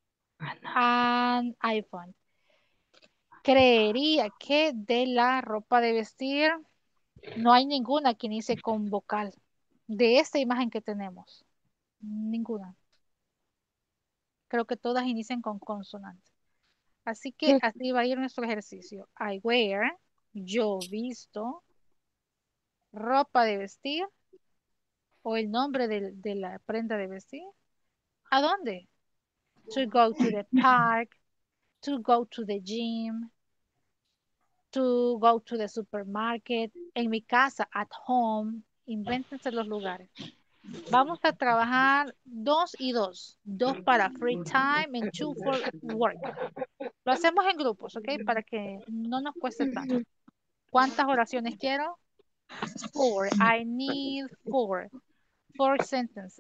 An iPhone. Creería que de la ropa de vestir no hay ninguna que inicie con vocal. De esta imagen que tenemos. Ninguna. Creo que todas inician con consonante. Así que así va a ir nuestro ejercicio. I wear, yo visto, ropa de vestir o el nombre de, de la prenda de vestir. ¿A dónde? To go to the park, to go to the gym, to go to the supermarket, en mi casa, at home. Invéntense los lugares. Vamos a trabajar dos y dos. Dos para free time and two for work. Lo hacemos en grupos, ¿ok? Para que no nos cueste tanto. ¿Cuántas oraciones quiero? Four. I need four. Four sentences.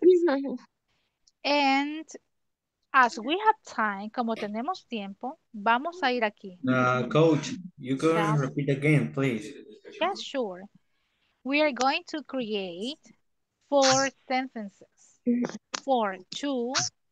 And as we have time, como tenemos tiempo, vamos a ir aquí. Uh, coach, you can Tell me. repeat again, please. Yes, sure. We are going to create four sentences. For two,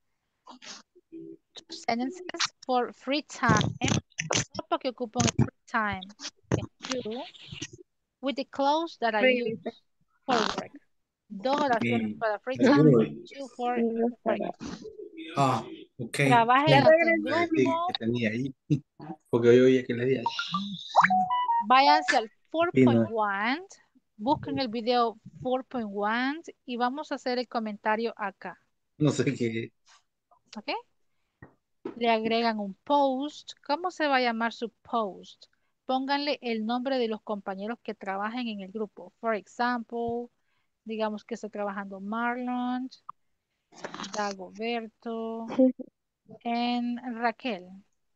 two sentences for free time. Solo que ocupo en free time. And two, with the clothes that I use for work. Dos oraciones Okay. para free Very time, good. two for work. Ah, okay. Trabajen en Sí, grupo. que tenía ahí. Porque yo oía que le decía. Váyanse al Sí, no, cuatro punto uno, busquen el video cuatro punto uno y vamos a hacer el comentario acá. no sé qué. ¿Ok? Le agregan un post. ¿Cómo se va a llamar su post? Pónganle el nombre de los compañeros que trabajen en el grupo. For example, digamos que está trabajando Marlon, Dagoberto, en Raquel.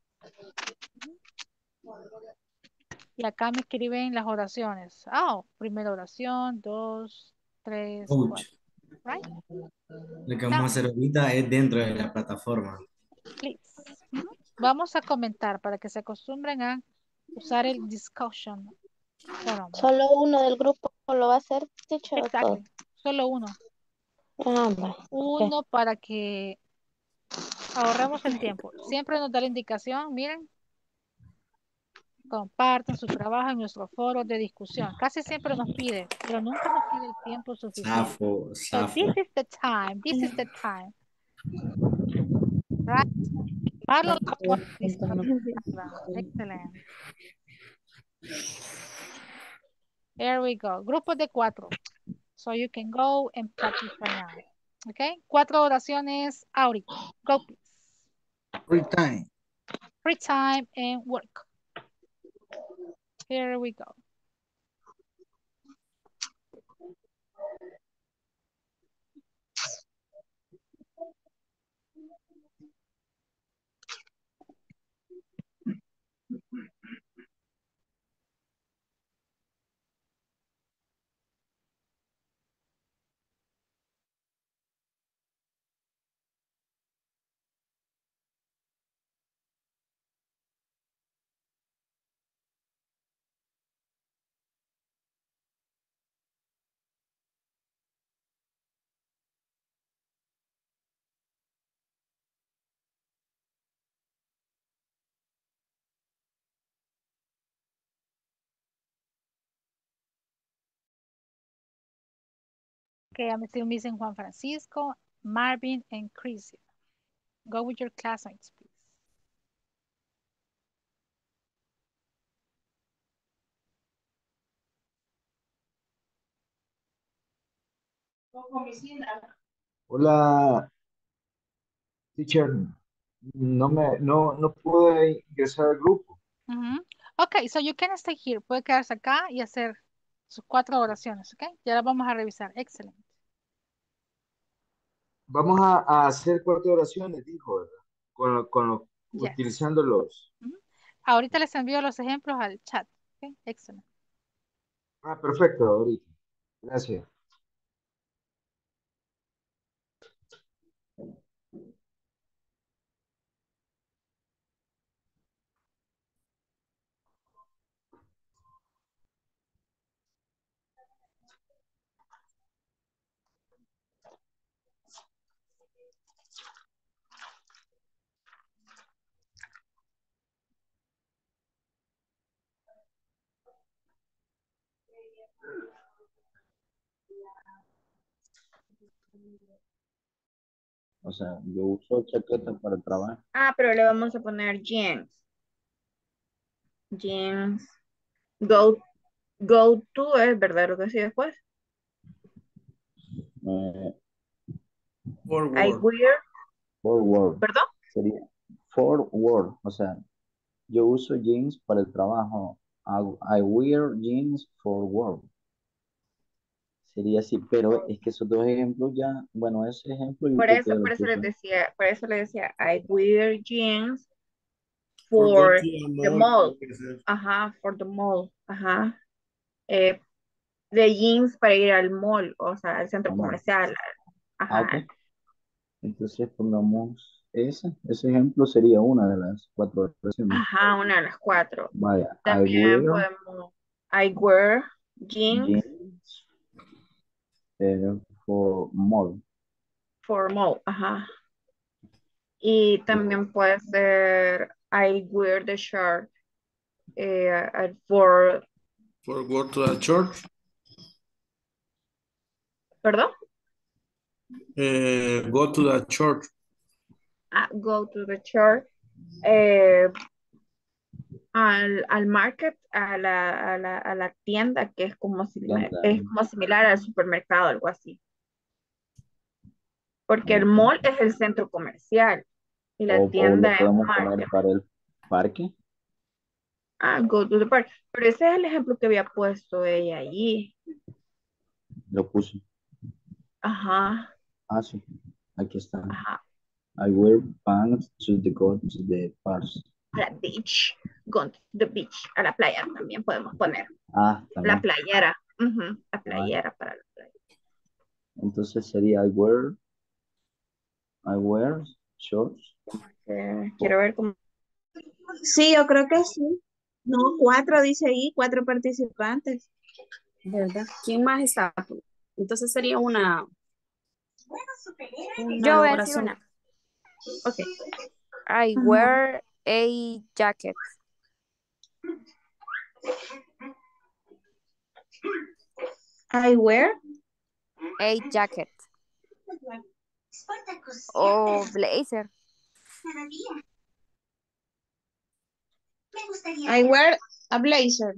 Y acá me escriben las oraciones. Oh, primera oración, dos, tres, Coach, cuatro. Right? lo que Now, vamos a hacer ahorita es dentro de la plataforma. please. Ujú. Vamos a comentar para que se acostumbren a usar el discussion forum. Solo uno del grupo lo va a hacer, teacher, o todo. Exactly. Solo uno. Ah, va, ok. Uno para que ahorremos el tiempo. Siempre nos da la indicación, miren, compartan su trabajo en nuestro foro de discusión. Casi siempre nos pide, pero nunca nos pide el tiempo suficiente. Zafo, So this zafo. is the time, this is the time. Right? Marlon lo pone listo. Excelente. Here we go. Grupos de cuatro. So you can go and practice right now. Okay? Cuatro oraciones ahorita. Go please. Free time. Free time and work. Here we go. Okay, I'm still missing Juan Francisco, Marvin, and Chrissy. Go with your classmates, please. Hola, teacher. No me, no, no pude ingresar al grupo. Ujú. Ok, so you can stay here. Puede quedarse acá y hacer sus cuatro oraciones, ¿ok? Ya las vamos a revisar. Excelente. Vamos a, a hacer cuatro oraciones, dijo, ¿verdad? Con, lo- con lo- Yes. utilizando los. Ujú. Ahorita les envío los ejemplos al chat. ¿Ok? Excelente. Ah, perfecto, ahorita. Gracias. O sea, yo uso chaqueta para el trabajo. Ah, pero le vamos a poner jeans. Jeans. Go, go to es verdad lo que sí después. Eh, I Forward. wear. forward. ¿Perdón? Sería forward. O sea, yo uso jeans para el trabajo. I, I wear jeans for work. Sería así, pero es que esos dos ejemplos ya, bueno, ese ejemplo yo Por creo que eso, ya lo por eso les puse. decía, por eso les decía, I wear jeans For go for to the the mall. mall. puede ser. Ajá, for the mall. Ajá. Eh, de jeans para ir al mall, o sea, al centro Vamos. comercial. Ah, Ajá. ok. Entonces pongamos ese. Ese ejemplo sería una de las cuatro oraciones. Ajá, una de las cuatro. Vaya, I También wear podemos, I wear jeans jeans eh, for mall. for mall. Ajá. Y también puede ser I wear the shirt eh, uh, for, For go to the church. ¿perdón? Eh, go to the church. Ah, go to the church. eh, al, al market, a la, a la, a la tienda que es como, simi- Tienda. es como similar al supermercado, algo así. Porque el Ok. mall es el centro comercial y la O, o tienda lo es podemos poner market. para el parque. Ah, go to the park. Pero ese es el ejemplo que había puesto ella allí. Lo puse. Ajá, Ah, sí. Aquí está. ajá. I wear pants to the go to the park. A la beach. Go to the beach. A la playa también podemos poner. Ah, La también. playera. Ujú, la Vale. playera para la playa. Entonces sería I wear, I wear shorts. Eh, quiero ver cómo. Sí, yo creo que sí. No, cuatro dice ahí, cuatro participantes. ¿Verdad? ¿Quién más está? Entonces sería una, Yo voy una a decir oración. una. Ok. I Ajá. wear a jacket. I wear. A jacket. O blazer. I wear a blazer.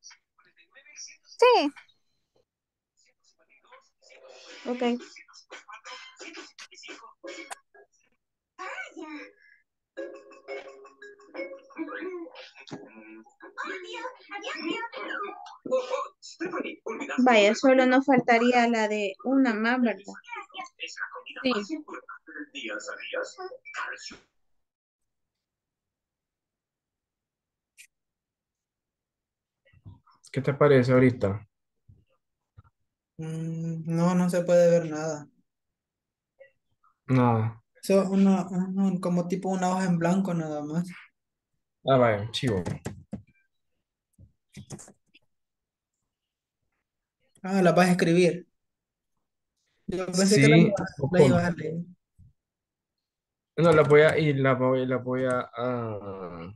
Sí. Ok. Vaya, solo nos faltaría la de una más, ¿verdad? Sí. ¿Qué te parece ahorita? Mm, no, no se puede ver nada. Nada. Eso es una, un- como tipo una hoja en blanco nada más. Ah, vaya, chivo. Ah, la vas a escribir. Yo pensé que la, Sí, iba- ¿o la ibas cómo? a leer. No, la voy a ir, la voy, la voy a, a-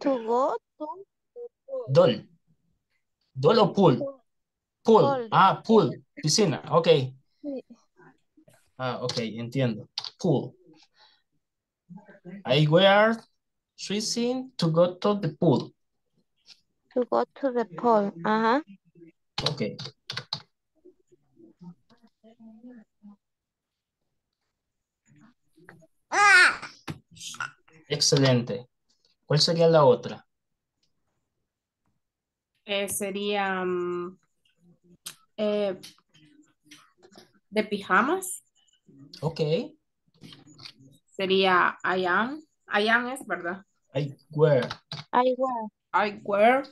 To go to Dol. Dol o pool. Pool. Pool. Ah, pool. Piscina. Ok. sí, Ah, ok, entiendo. Pool. I wear dressing to go to the pool. to go to the pool. Ajá. Ok. Excelente. ¿Cuál sería la otra? Eh, sería mm, eh, de pijamas. Ok. Sería I am. I am es verdad. I wear. I wear. I wear.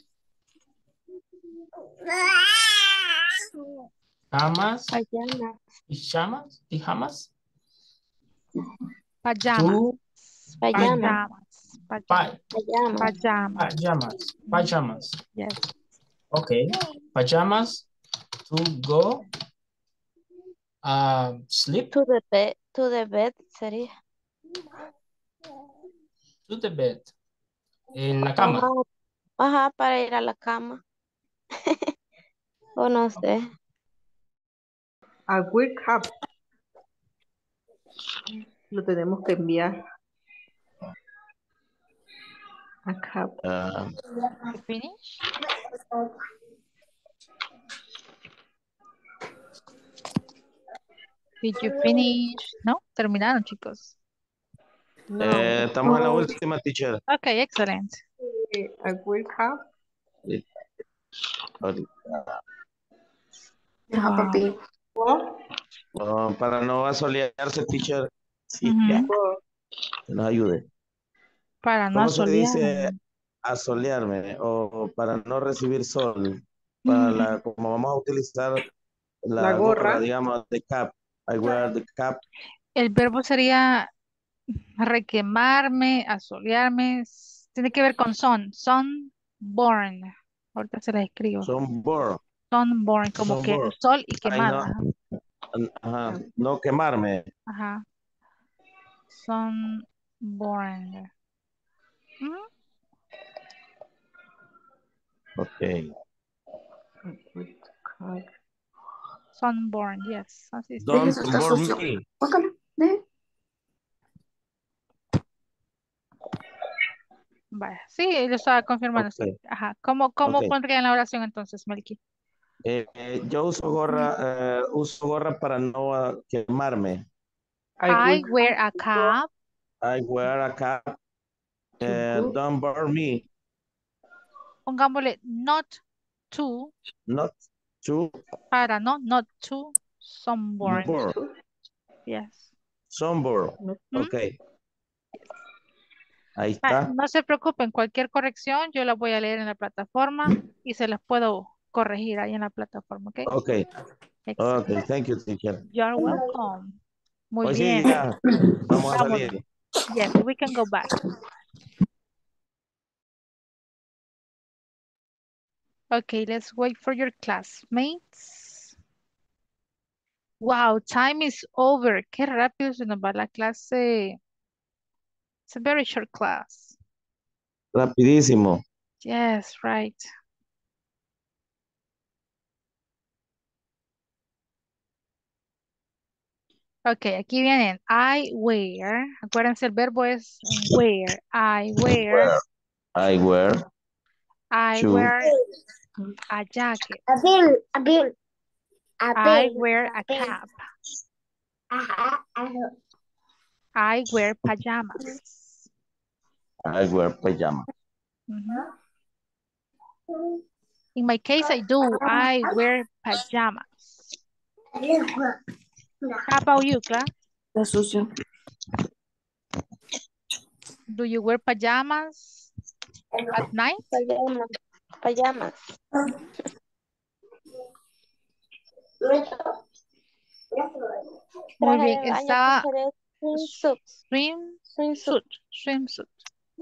Pajamas. Pajamas. Pijamas. Pijamas. Pajamas. To Pajamas. Pajamas. pa- Pajamas. Pajamas. pajamas. Pajamas. Yes. Ok. Pajamas to go uh, sleep To the bed. To the bed sería. to the bed. En la cama. Ajá. Ajá, para ir a la cama. O no sé. A wake up. Lo tenemos que enviar. Acá. Ah, You finish? Did you finish? No, terminaron, chicos. No. eh, estamos en la última, teacher. Okay, excellent. Eh, A wake up. Sí. Ahorita. Ajá, Wow. papi. What? Oh, para no asolearse, teacher. Sí, Ujú. ya, What? que nos ayude. Para no ¿Cómo se dice asolearme. asolearme? O para no recibir sol. Para la, como vamos a utilizar La la gorra, gorra. digamos, de cap. I wear the cap. El verbo sería requemarme, asolearme. s- Tiene que ver con son. Sunborn. Ahorita se las escribo. Sunburn. Sunborn, como que Sunburn. sol y Ay, no. quemada. Ajá. No quemarme. Ajá. Sunborn. Ujú. Ok. Sunborn, yes. Así se Don't Deje, eso está burn sucio. me. Guácala, deje. Vaya, sí, lo estaba confirmando, sí. Ok. Ajá. ¿Cómo, cómo Ok. pondría en la oración entonces, Melqui? Eh, eh, yo uso gorra, eh, uso gorra para no ah, quemarme. I I wake wear a cap. I wear a cap. Eh, go. don't burn me. Pongámosle not to, Not to para no, not to sunburn. burn. Yes. Sunburn. ¿Mm? Ok. Ahí Ah, está. no se preocupen, cualquier corrección yo la voy a leer en la plataforma y se las puedo corregir ahí en la plataforma, ¿ok? Ok. Excelente. Ok. Thank you, teacher. You're welcome. Muy Hoy sí, bien. ya. Vamos a Vámonos. salir. Yes, we can go back. Okay, let's wait for your classmates. Wow, time is over. Qué rápido se nos va la clase. It's a very short class. Rapidísimo. Yes, right. Okay, aquí vienen. I wear. Acuérdense, el verbo es wear. I wear. I wear. I to- wear a jacket. Abil, Abil, I wear a cap. I wear pajamas. I wear pajama. Mhm. In my case, I do. I wear pajamas. How about you, Cla? Está sucio. Do you wear pajamas at night? Pajamas. Pajamas. Muy Traje bien. de baño Está que seré swimsuit. swimsuit. Swimsuit.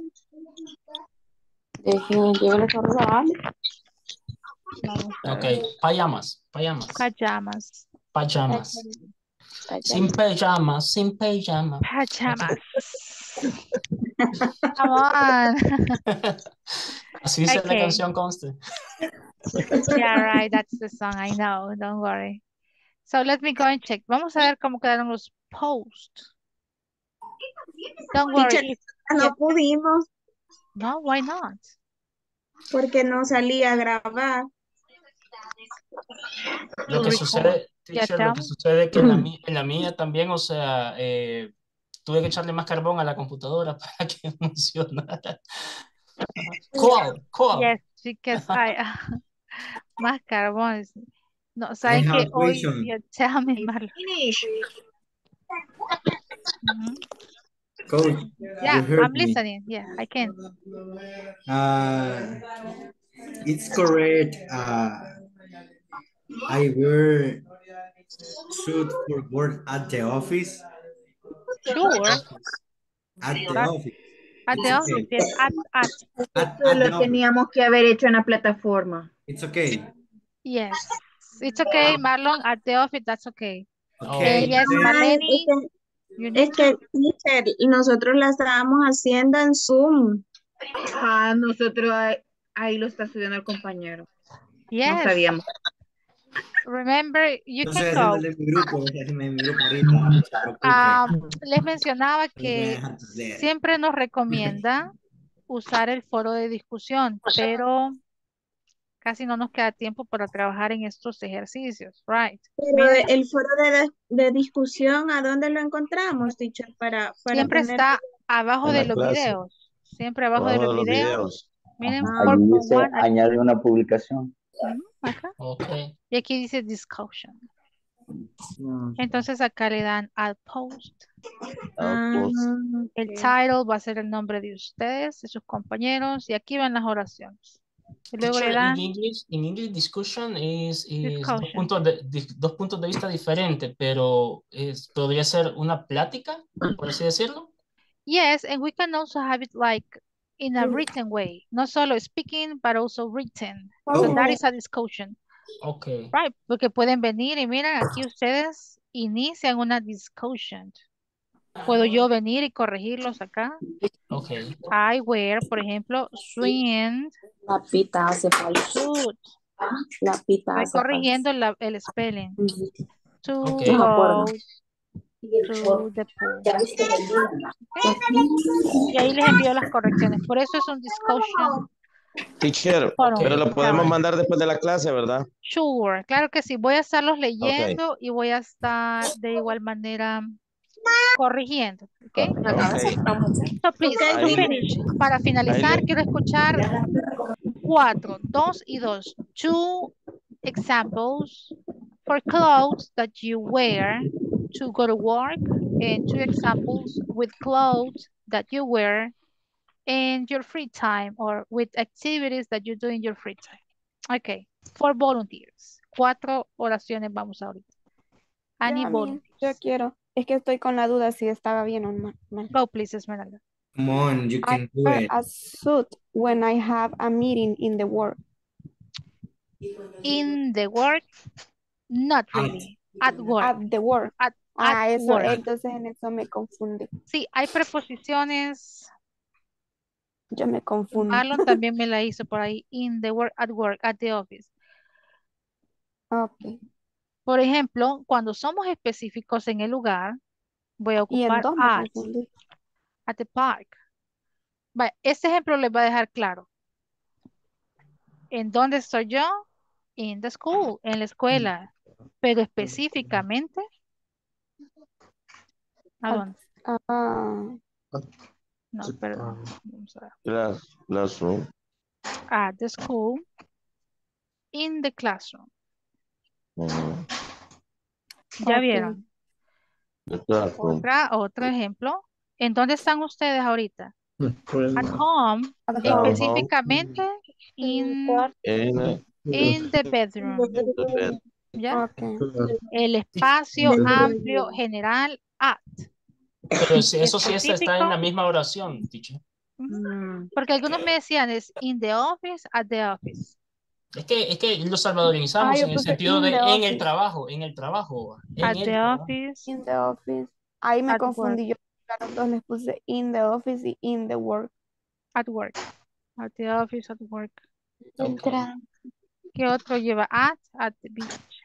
Dejen, yo les saludo a Ale. Vamos a Ok. ver. Pajamas. Pajamas. Pajamas. Pajamas. Pajamas. Sin pajamas. Sin pajamas. Pajamas. Come on. Así dice la Okay. canción, conste. Yeah, right. That's the song. I know. Don't worry. So let me go and check. Vamos a ver cómo quedaron los posts. Don't worry. Teacher, If, no yeah. pudimos No, why not? porque no salía a grabar. Lo To que record. sucede, Yeah, teacher, tell lo que me. sucede es que en la, mi- en la mía también, o sea, eh, tuve que echarle más carbón a la computadora para que funcionara. Cool, cool. Yes, because I más carbón. No, I saben que have hoy, question. yeah, tell me, Marlon. Finish. Mhm. Coach, Yeah, you heard I'm me. listening. Yeah, I can. Uh, it's correct. Uh, I wear suit for work at the office. Sure. At the That, office. at the It's office, okay. yes, at, at. At, Eso at the lo office. teníamos que haber hecho en la plataforma. It's okay. Yes. It's okay, Marlon, at the office, that's okay. Okay. And yes, Then- Ay, es Marlene, que, you es need que, to. teacher, nosotros la estábamos haciendo en Zoom. Ah, nosotros ahí, ahí lo está subiendo el compañero. No Yes. sabíamos. Remember, you No can estoy go. haciéndole mi grupo, estoy haciendo mi grupo ahorita, no se preocupe. Ah, les mencionaba Lo voy a que dejar hacer. siempre nos recomienda usar el foro de discusión, pero casi no nos queda tiempo para trabajar en estos ejercicios, right? Pero Miren, el foro de, de discusión, ¿a dónde lo encontramos, teacher? Para, para siempre poner. está abajo En de la los clase, videos, siempre abajo de abajo los de los videos. videos. Miren, Ajá, Ah, allí four point dice one aquí, añade una publicación. ujú, acá, Ok. y aquí dice discussion. No. Entonces acá le dan add post. ah, El ok. title va a ser el nombre de ustedes, de sus compañeros, y aquí van las oraciones. Y luego le Teacher, in dan English, in English discussion is, is dos discussion. puntos de, di- dos puntos de vista diferentes, pero es, podría ser una plática, por así decirlo. Yes, and we can also have it like in a written way, not solo speaking, but also written. So that Oh, is a discussion, Ok, right? Porque pueden venir y miren, aquí ustedes inician una discussion. Puedo yo venir y corregirlos acá. ok. I wear, por ejemplo, swing La pita hace falta. suit. La pita Estoy hace falta. corrigiendo la- el spelling. Ujú. To Ok. No me acuerdo. go to the pool. Ya viste el libro. ¿Ok? Y ahí les envío las correcciones. Por eso es un discussion Teacher, forum. pero lo Ok, podemos Ahora, mandar después de la clase, ¿verdad? sure, claro que sí. Voy a estarlos Ok. leyendo y voy a estar de igual manera corrigiendo. ¿Ok? Ok. So please, Ok, to Ahí, le- finish. Para ahí finalizar, le- quiero escuchar cuatro, dos y dos. Two examples for clothes that you wear to go to work, and two examples with clothes that you wear in your free time or with activities that you do in your free time. Okay, for volunteers. Cuatro oraciones vamos ahorita. I need A mí, yo volunteers. quiero. Es que estoy con la duda si estaba bien o ma- mal. Go please, Esmeralda. come on, you I can do wear it. a suit when I have a meeting in the work. In the work, not At, really. At work. At the work. At, at Ah, eso, work. entonces en eso me confunde. Sí, hay preposiciones. Yo me confundo. Marlon también me la hizo por ahí. In the work, at work, at the office. Ok. Por ejemplo, cuando somos específicos en el lugar, voy a Y en ocupar dos me at, confundí. at the park. Vaya, este ejemplo les va a dejar claro. ¿En dónde estoy yo? In the school, en la escuela. Pero específicamente, ¿a At- dónde? ah, No, perdón. Vamos a ver. Class, classroom. At the school, in the classroom. Ujú. ¿Ya ok. vieron? The classroom. Otra, otro ejemplo. ¿En dónde están ustedes ahorita? At home, At At home. específicamente in, In, uh, in the bedroom. the bed. ¿Ya? Ok. El espacio amplio general at. Pero si eso sí está, está en la Específico. misma oración, teacher. Ujú. Mm. Porque algunos me decían es in the office, at the office. Es que, es que lo salvadorinizamos Ah, yo en el puse sentido in de the en el office. trabajo, en el trabajo, en At el the trabajo. office, In the office. Ahí me at work. confundí yo. A los dos les puse in the office y in the work. At work. At the office, at work. Okay. ¿Qué otro lleva? At, at the beach.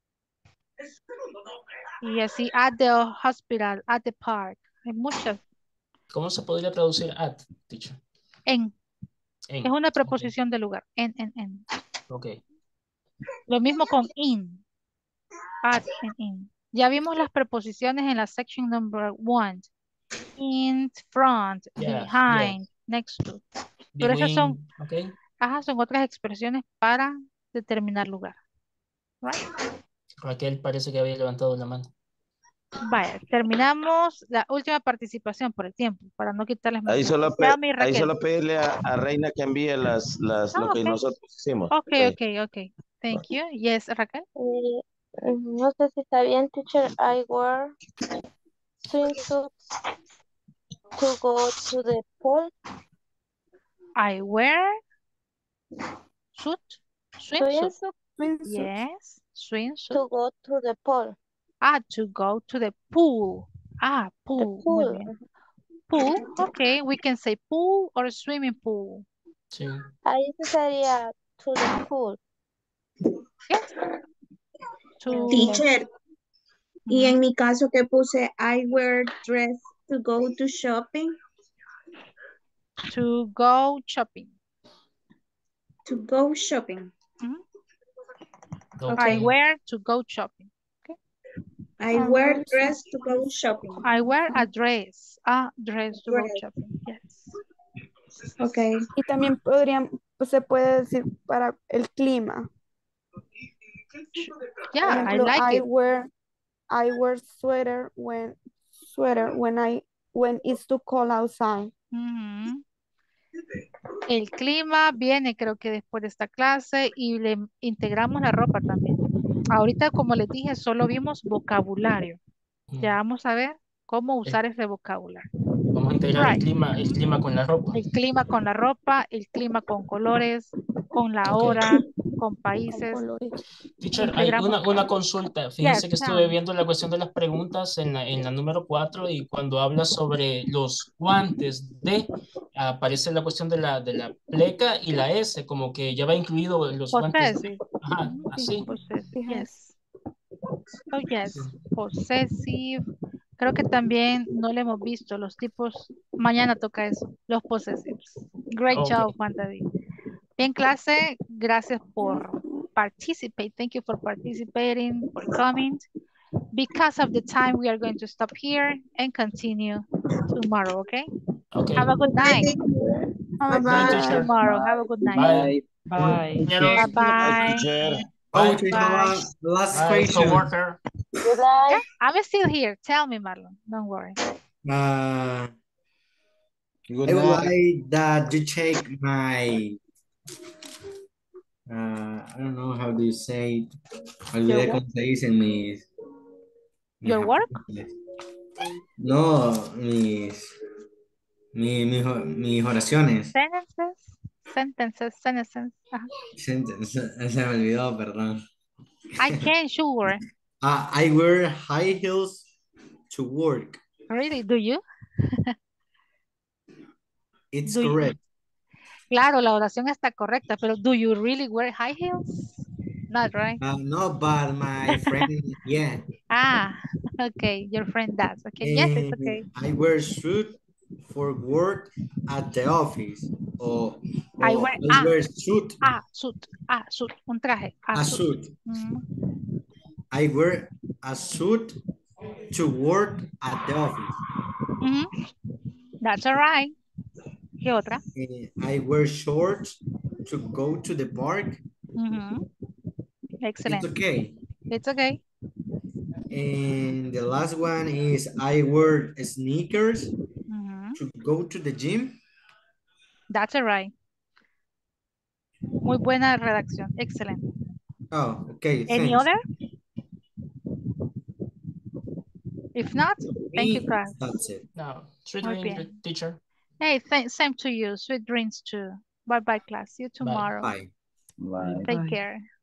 Y así, at the hospital, at the park. Hay muchas. ¿Cómo se podría traducir at, teacher? En. En. Es una preposición de lugar. En, en, en. Ok. Lo mismo con in. At and in. Ya vimos las preposiciones en la section number one. In, front, Yeah, behind, next to. Pero esas son, Between, ok. ajá, son otras expresiones para determinar lugar. Right? Raquel parece que había levantado la mano. Vaya, terminamos la última participación por el tiempo, para no quitarles más Ahí tiempo. solo, pe- Tell me, ahí Raquel. solo pedirle a, a Reina que envíe las, las, Ah, lo que ok. nosotros hicimos. Ok, Ok. ok, ok. Thank you. Yes, Raquel. Eh, no sé si está bien, teacher. I wear swimsuits to go to the pool. I wear suit, swimsuit. Swimsuit Yes, swimsuit. to go to the pool. Ah, to go to the pool. Ah, pool. Muy Pool. bien. Pool, okay. We can say pool or swimming pool. Sí. Ahí sí sería to the pool. Yes. To, Teacher, y Ujú. en mi caso que puse I wear dress to go to shopping. To go shopping. To go shopping. Mhm. Okay. I wear to go shopping. I wear dress to go shopping. I wear a dress. A dress to go Dress. shopping. Yes. Okay. Y también podrían, pues, se puede decir para el clima. Yeah, Por ejemplo, I like I it. wear I wear sweater when sweater when I when it's too cold outside. Ujú. El clima viene creo que después de esta clase y le integramos la ropa también. Ahorita, como les dije, solo vimos vocabulario. Ya vamos a ver cómo usar ese vocabulario. Vamos a integrar el Right. clima, el clima con la ropa. El clima con la ropa, el clima con colores, con la Ok. hora, con países. Teacher, hay Integramos una, todo. una consulta. Fíjense Yes, que tell estuve me. viendo la cuestión de las preguntas en la, en la número cuatro y cuando habla sobre los guantes de, aparece la cuestión de la, de la pleca y la S, como que ya va incluido los guantes de. Possessive. Ajá, Ujú, sí, así. possessive. Yes. Oh, yes. Possessive. Creo que también no le hemos visto los tipos. Mañana toca eso. Los possessives. Great Ok. job, Juan David. Bien, clase. Gracias por participate. Thank you for participating, for coming. Because of the time, we are going to stop here and continue tomorrow, okay? Okay. Have a good night. Bye Bye, bye. teacher. Tomorrow. Have a good night. Bye. Bye. Bye Bye, bye. teacher. Oh, Bye we have bye. a last Bye, question. coworker. Good night. Yeah, I'm still here. Tell me, Marlon. Don't worry. Uh, Good I would night. like that you take my, uh, I don't know how do you say, olvidé Your cómo se dice mis, mis Your work? apuntes. No, mis, mi- mis, mis oraciones. Sentences. Sentences. Sentences. Ajá. Se, se- se me olvidó, perdón. I can, sure. Uh, I wear high heels to work. Really, do you? It's Do you- correct. Claro, la oración está correcta, pero do you really wear high heels? Not right. Uh, no, but my friend, yeah. Ah, okay. Your friend does. Okay. Yes, it's And okay. I wear suit for work at the office. Or, or I wear- I ah. wear suit, Ah, suit. Ah, suit. Un traje. Ah, a suit. suit. Mm. I wear a suit to work at the office. Mhm. That's all right. ¿Qué otra? And I wear shorts to go to the park. Mhm. Excellent. It's okay. It's okay. And the last one is I wear sneakers Mhm. to go to the gym. That's all right. Muy buena redacción. Excelente. Oh, okay. Any Thanks. other? If not, thank you, Me, class. That's it. No, sweet Muy dreams, bien. teacher. Hey, th same to you. Sweet dreams too. Bye bye, class. See you tomorrow. Bye. Bye. Take care.